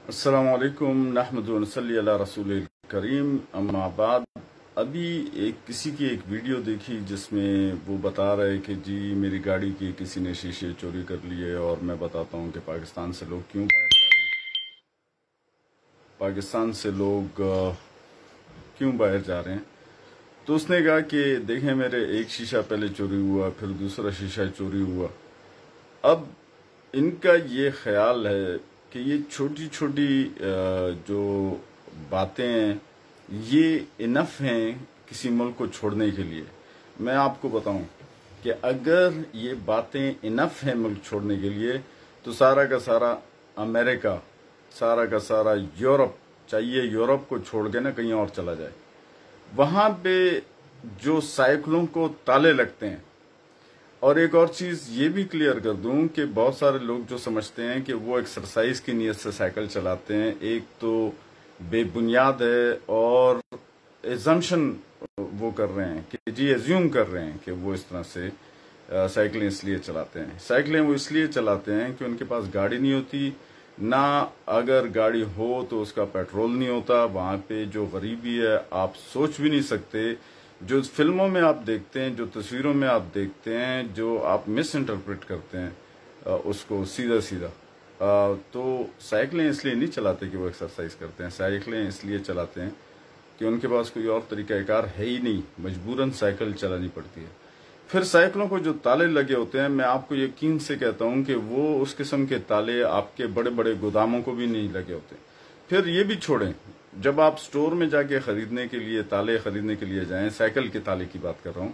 अस्सलामुअलैकुम नहमदु व नसल्ली अला रसूलिल करीम अम्मा बाद। अभी किसी की एक वीडियो देखी जिसमें वो बता रहे कि जी मेरी गाड़ी के किसी ने शीशे चोरी कर लिए और मैं बताता हूँ कि पाकिस्तान से लोग क्यों बाहर जा रहे हैं। पाकिस्तान से लोग क्यों बाहर जा रहे हैं। तो उसने कहा कि देखें मेरे एक शीशा पहले चोरी हुआ, फिर दूसरा शीशा चोरी हुआ। अब इनका ये ख्याल है कि ये छोटी छोटी जो बातें हैं ये इनफ हैं किसी मुल्क को छोड़ने के लिए। मैं आपको बताऊं कि अगर ये बातें इनफ हैं मुल्क छोड़ने के लिए तो सारा का सारा अमेरिका, सारा का सारा यूरोप, चाहिए यूरोप को छोड़ के ना कहीं और चला जाए। वहां पे जो साइकिलों को ताले लगते हैं। और एक और चीज ये भी क्लियर कर दूं कि बहुत सारे लोग जो समझते हैं कि वो एक्सरसाइज की नीयत से साइकिल चलाते हैं, एक तो बेबुनियाद है और एजम्पशन वो कर रहे हैं कि जी एज्यूम कर रहे हैं कि वो इस तरह से साइकिलें इसलिए चलाते हैं। साइकिलें वो इसलिए चलाते हैं कि उनके पास गाड़ी नहीं होती, ना अगर गाड़ी हो तो उसका पेट्रोल नहीं होता। वहां पे जो गरीबी है आप सोच भी नहीं सकते। जो फिल्मों में आप देखते हैं, जो तस्वीरों में आप देखते हैं, जो आप मिस इंटरप्रेट करते हैं उसको सीधा सीधा। तो साइकिलें इसलिए नहीं चलाते कि वो एक्सरसाइज करते हैं, साइकिलें इसलिए चलाते हैं कि उनके पास कोई और तरीकाकार है ही नहीं, मजबूरन साइकिल चलानी पड़ती है। फिर साइकिलों को जो ताले लगे होते हैं, मैं आपको यकीन से कहता हूं कि वो उस किस्म के ताले आपके बड़े बड़े गोदामों को भी नहीं लगे होते। फिर ये भी छोड़ें, जब आप स्टोर में जाके खरीदने के लिए, ताले खरीदने के लिए जाएं, साइकिल के ताले की बात कर रहा हूं,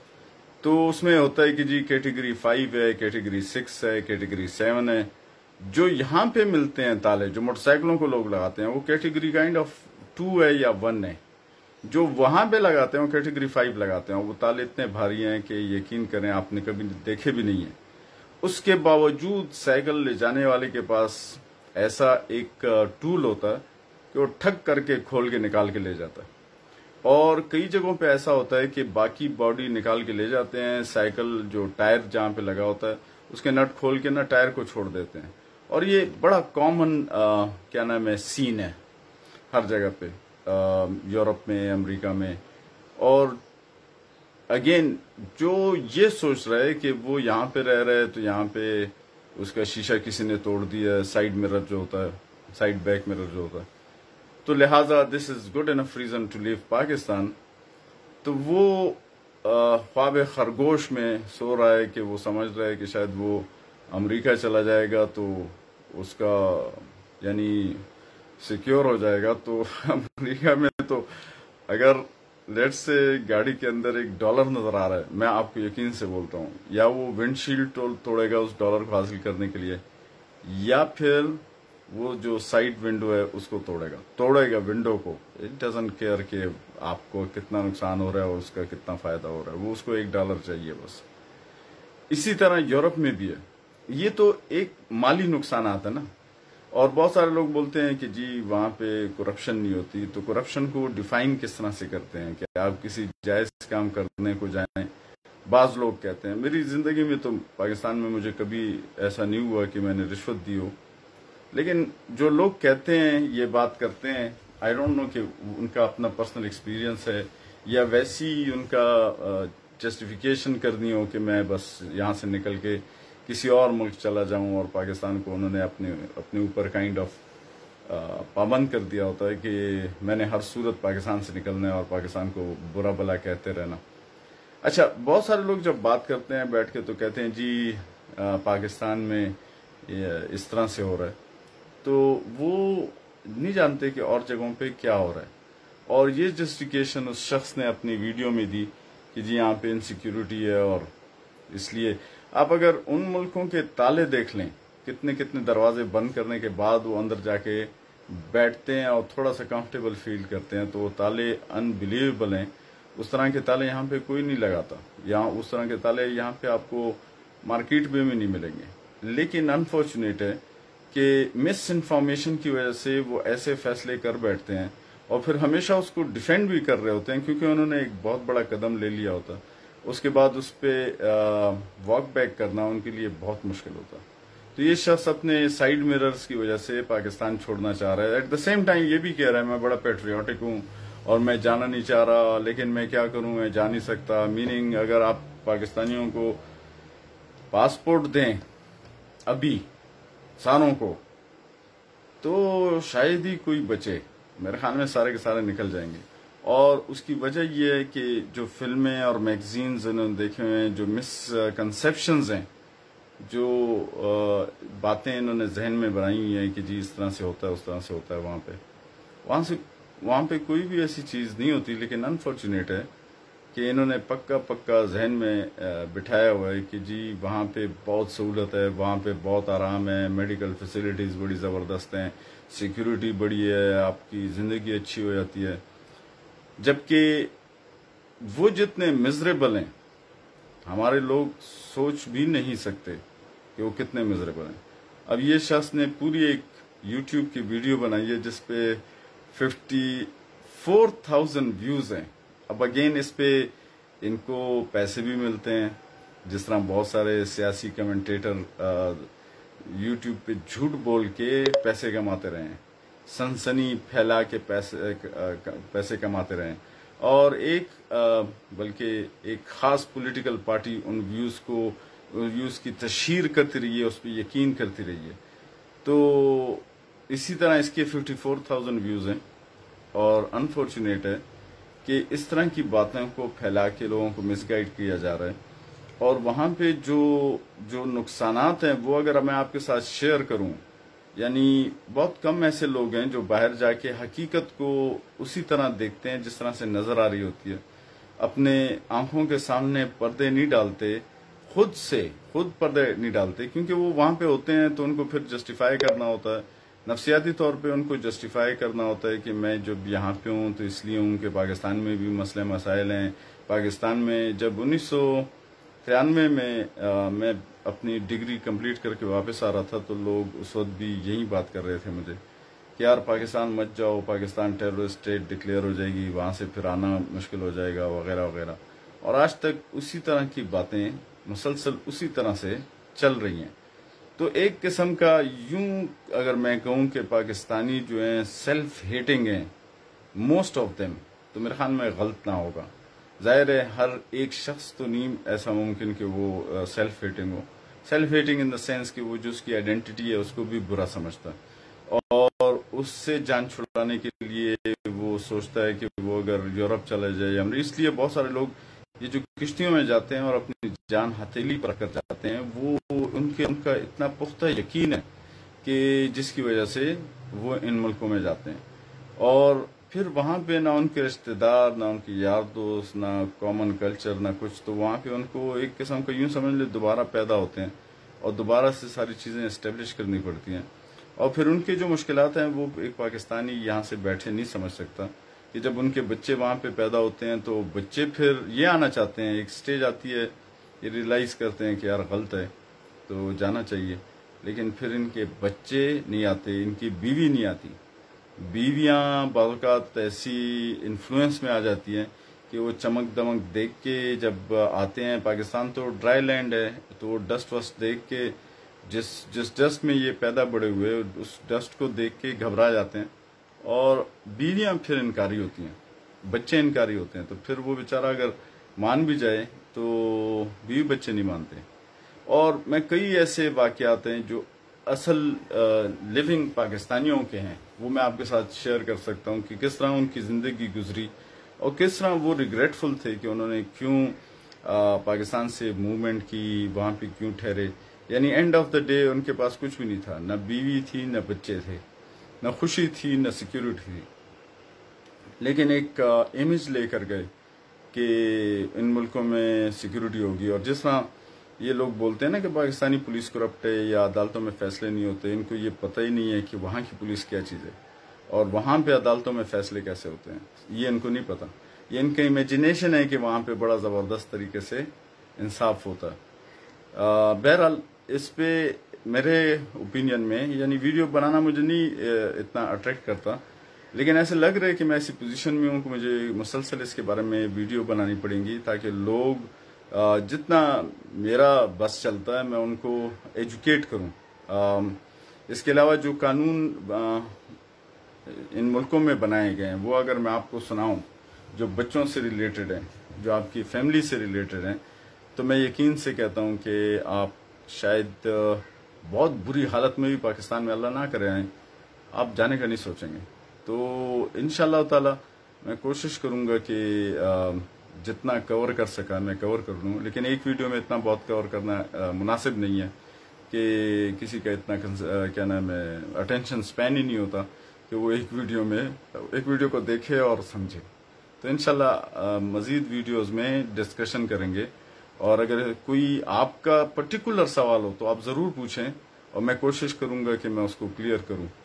तो उसमें होता है कि जी कैटेगरी 5 है, कैटेगरी 6 है, कैटेगरी 7 है। जो यहां पे मिलते हैं ताले, जो मोटरसाइकिलों को लोग लगाते हैं, वो कैटेगरी काइंड ऑफ 2 है या 1 है। जो वहां पे लगाते हैं वो कैटेगरी 5 लगाते हैं। वो ताले इतने भारी हैं कि यकीन करें आपने कभी देखे भी नहीं है। उसके बावजूद साइकिल ले जाने वाले के पास ऐसा एक टूल होता है कि वो ठग करके खोल के निकाल के ले जाता है। और कई जगहों पे ऐसा होता है कि बाकी बॉडी निकाल के ले जाते हैं, साइकिल जो टायर जहां पे लगा होता है उसके नट खोल के ना टायर को छोड़ देते हैं। और ये बड़ा कॉमन क्या नाम है सीन है हर जगह पे, यूरोप में, अमेरिका में। और अगेन जो ये सोच रहा है कि वो यहाँ पे रह रहा है तो यहाँ पे उसका शीशा किसी ने तोड़ दिया, साइड मिरर जो होता है, साइड बैक मिरर जो होता है, तो लिहाजा this is good enough reason to leave Pakistan. तो वो ख्वाब खरगोश में सो रहा है कि वो समझ रहा है कि शायद वो अमेरिका चला जाएगा तो उसका यानी सिक्योर हो जाएगा। तो अमेरिका में तो अगर लेट से गाड़ी के अंदर $1 नजर आ रहा है, मैं आपको यकीन से बोलता हूँ, या वो विंडशील्ड तोड़ेगा उस डॉलर को हासिल करने के लिए, या फिर वो जो साइड विंडो है उसको तोड़ेगा विंडो को। इट डजंट केयर कि आपको कितना नुकसान हो रहा है और उसका कितना फायदा हो रहा है, वो उसको $1 चाहिए बस। इसी तरह यूरोप में भी है। ये तो एक माली नुकसान आता है ना। और बहुत सारे लोग बोलते हैं कि जी वहां पे करप्शन नहीं होती। तो करप्शन को डिफाइन किस तरह से करते हैं कि आप किसी जायज काम करने को जाएं। बाज लोग कहते हैं, मेरी जिंदगी में तो पाकिस्तान में मुझे कभी ऐसा नहीं हुआ कि मैंने रिश्वत दी हो, लेकिन जो लोग कहते हैं, ये बात करते हैं, आई डोंट नो कि उनका अपना पर्सनल एक्सपीरियंस है या वैसी उनका जस्टिफिकेशन करनी हो कि मैं बस यहाँ से निकल के किसी और मुल्क चला जाऊं। और पाकिस्तान को उन्होंने अपने ऊपर काइंड ऑफ पाबंद कर दिया होता है कि मैंने हर सूरत पाकिस्तान से निकलना है और पाकिस्तान को बुरा भला कहते रहना। अच्छा, बहुत सारे लोग जब बात करते हैं बैठ के तो कहते हैं जी पाकिस्तान में इस तरह से हो रहा है, तो वो नहीं जानते कि और जगहों पे क्या हो रहा है। और ये जस्टिफिकेशन उस शख्स ने अपनी वीडियो में दी कि जी यहाँ पे इनसिक्योरिटी है। और इसलिए आप अगर उन मुल्कों के ताले देख लें, कितने कितने दरवाजे बंद करने के बाद वो अंदर जाके बैठते हैं और थोड़ा सा कंफर्टेबल फील करते हैं, तो वो ताले अनबिलीवेबल हैं। उस तरह के ताले यहाँ पे कोई नहीं लगाता। यहाँ उस तरह के ताले यहाँ पे आपको मार्केट में भी नहीं मिलेंगे। लेकिन अनफॉर्चुनेट है कि मिस इन्फॉर्मेशन की वजह से वो ऐसे फैसले कर बैठते हैं और फिर हमेशा उसको डिफेंड भी कर रहे होते हैं, क्योंकि उन्होंने एक बहुत बड़ा कदम ले लिया होता। उसके बाद उस पर वॉक बैक करना उनके लिए बहुत मुश्किल होता। तो ये शख्स अपने साइड मिरर्स की वजह से पाकिस्तान छोड़ना चाह रहा है। एट द सेम टाइम ये भी कह रहा है मैं बड़ा पेट्रियाटिक हूँ और मैं जाना नहीं चाह रहा, लेकिन मैं क्या करूं, मैं जा नहीं सकता। मीनिंग अगर आप पाकिस्तानियों को पासपोर्ट दें अभी सारों को, तो शायद ही कोई बचे। मेरे ख्याल में सारे के सारे निकल जाएंगे। और उसकी वजह यह है कि जो फिल्में और मैगजीन्स इन्होंने देखे हुए हैं, जो मिसकंसेप्शंस हैं, जो बातें इन्होंने जहन में बनाई हुई हैं कि जी इस तरह से होता है, उस तरह से होता है, वहां पे कोई भी ऐसी चीज नहीं होती। लेकिन अनफॉर्चुनेट है कि इन्होंने पक्का जहन में बिठाया हुआ है कि जी वहां पे बहुत सहूलत है, वहां पे बहुत आराम है, मेडिकल फैसिलिटीज बड़ी जबरदस्त हैं, सिक्योरिटी बड़ी है, आपकी जिंदगी अच्छी हो जाती है। जबकि वो जितने मिजरेबल हैं, हमारे लोग सोच भी नहीं सकते कि वो कितने मिजरेबल हैं। अब ये शख्स ने पूरी एक यूट्यूब की वीडियो बनाई है जिसपे 54,000 व्यूज हैं। अब अगेन इस पे इनको पैसे भी मिलते हैं, जिस तरह बहुत सारे सियासी कमेंटेटर यूट्यूब पे झूठ बोल के पैसे कमाते रहे हैं, सनसनी फैला के पैसे कमाते रहे हैं। और बल्कि एक खास पॉलिटिकल पार्टी उन व्यूज की तशहीर करती रही है, उस पर यकीन करती रही है। तो इसी तरह इसके 54,000 व्यूज हैं। और अनफॉर्चुनेट है कि इस तरह की बातों को फैला के लोगों को मिसगाइड किया जा रहा है। और वहां पे जो नुकसानात हैं वो अगर मैं आपके साथ शेयर करूं, यानी बहुत कम ऐसे लोग हैं जो बाहर जाके हकीकत को उसी तरह देखते हैं जिस तरह से नजर आ रही होती है, अपने आंखों के सामने पर्दे नहीं डालते, खुद पर्दे नहीं डालते, क्योंकि वो वहां पे होते हैं तो उनको फिर जस्टिफाई करना होता है, नफसियाती तौर पे उनको जस्टिफाई करना होता है कि मैं जब यहाँ पे हूँ तो इसलिए हूँ कि पाकिस्तान में भी मसले मसाइल हैं। पाकिस्तान में जब 1993 में मैं अपनी डिग्री कंप्लीट करके वापस आ रहा था तो लोग उस वक्त भी यही बात कर रहे थे मुझे कि यार पाकिस्तान मत जाओ, पाकिस्तान टेररिस्ट स्टेट डिक्लेयर हो जाएगी, वहां से फिर आना मुश्किल हो जाएगा वगैरह वगैरह। और आज तक उसी तरह की बातें मुसलसल उसी तरह से चल रही हैं। तो एक किस्म का यूं अगर मैं कहूं कि पाकिस्तानी जो हैं सेल्फ हेटिंग हैं मोस्ट ऑफ देम, तो मेरे ख्याल में गलत ना होगा। जाहिर है हर एक शख्स तो नहीं ऐसा मुमकिन कि वो सेल्फ हेटिंग हो। Self hating in the sense कि वो जो उसकी आइडेंटिटी है उसको भी बुरा समझता है और उससे जान छुड़ाने के लिए वो सोचता है कि वो अगर यूरोप चला जाए या इसलिए बहुत सारे लोग ये जो किश्तियों में जाते हैं और अपनी जान हथेली पर रखकर जाते हैं, वो उनका इतना पुख्ता यकीन है कि जिसकी वजह से वो इन मुल्कों में जाते हैं। और फिर वहां पे ना उनके रिश्तेदार, ना उनके यार दोस्त, ना कॉमन कल्चर, ना कुछ। तो वहां पे उनको एक किस्म का यूं समझ ले दोबारा पैदा होते हैं और दोबारा से सारी चीजें एस्टेब्लिश करनी पड़ती हैं। और फिर उनके जो मुश्किलात हैं वो एक पाकिस्तानी यहाँ से बैठे नहीं समझ सकता कि जब उनके बच्चे वहां पे पैदा होते हैं तो बच्चे फिर ये आना चाहते हैं, एक स्टेज आती है ये रियलाइज करते हैं कि यार गलत है तो जाना चाहिए, लेकिन फिर इनके बच्चे नहीं आते, इनकी बीवी नहीं आती। बीवियां बावकात ऐसी इन्फ्लुएंस में आ जाती हैं कि वो चमक दमक देख के जब आते हैं, पाकिस्तान तो ड्राई लैंड है, तो वो डस्ट वस्ट देख के जिस डस्ट में ये पैदा बड़े हुए उस डस्ट को देख के घबरा जाते हैं और बीवियां फिर इनकारी होती हैं, बच्चे इनकारी होते हैं। तो फिर वो बेचारा अगर मान भी जाए तो बीवी बच्चे नहीं मानते। और मैं कई ऐसे वाकयात हैं जो असल लिविंग पाकिस्तानियों के हैं, वो मैं आपके साथ शेयर कर सकता हूँ कि किस तरह उनकी जिंदगी गुजरी और किस तरह वो रिग्रेटफुल थे कि उन्होंने क्यों पाकिस्तान से मूवमेंट की, वहां पे क्यों ठहरे। यानी एंड ऑफ द डे उनके पास कुछ भी नहीं था, न बीवी थी, न बच्चे थे, न खुशी थी, न सिक्योरिटी थी, लेकिन एक इमेज लेकर गए कि इन मुल्कों में सिक्योरिटी होगी। और जिस तरह ये लोग बोलते हैं ना कि पाकिस्तानी पुलिस करप्ट है या अदालतों में फैसले नहीं होते, इनको ये पता ही नहीं है कि वहां की पुलिस क्या चीज है और वहां पे अदालतों में फैसले कैसे होते हैं, ये इनको नहीं पता। ये इनका इमेजिनेशन है कि वहां पे बड़ा जबरदस्त तरीके से इंसाफ होता है। बहरहाल इस पे मेरे ओपिनियन में, यानी वीडियो बनाना मुझे नहीं इतना अट्रैक्ट करता, लेकिन ऐसे लग रहा है कि मैं ऐसी पोजीशन में हूं कि मुझे मुसलसल इसके बारे में वीडियो बनानी पड़ेंगी ताकि लोग जितना मेरा बस चलता है मैं उनको एजुकेट करूं इसके अलावा जो कानून इन मुल्कों में बनाए गए हैं वो अगर मैं आपको सुनाऊं, जो बच्चों से रिलेटेड है, जो आपकी फैमिली से रिलेटेड है, तो मैं यकीन से कहता हूं कि आप शायद बहुत बुरी हालत में भी पाकिस्तान में अल्लाह ना करे आए, आप जाने का नहीं सोचेंगे। तो इंशाअल्लाह ताला मैं कोशिश करूंगा कि जितना कवर कर सका मैं कवर कर लूँ, लेकिन एक वीडियो में इतना बहुत कवर करना मुनासिब नहीं है कि किसी का इतना क्या नाम है अटेंशन स्पैन ही नहीं होता कि वो एक वीडियो को देखे और समझे। तो इंशाल्लाह मजीद वीडियोस में डिस्कशन करेंगे, और अगर कोई आपका पर्टिकुलर सवाल हो तो आप जरूर पूछें और मैं कोशिश करूंगा कि मैं उसको क्लियर करूं।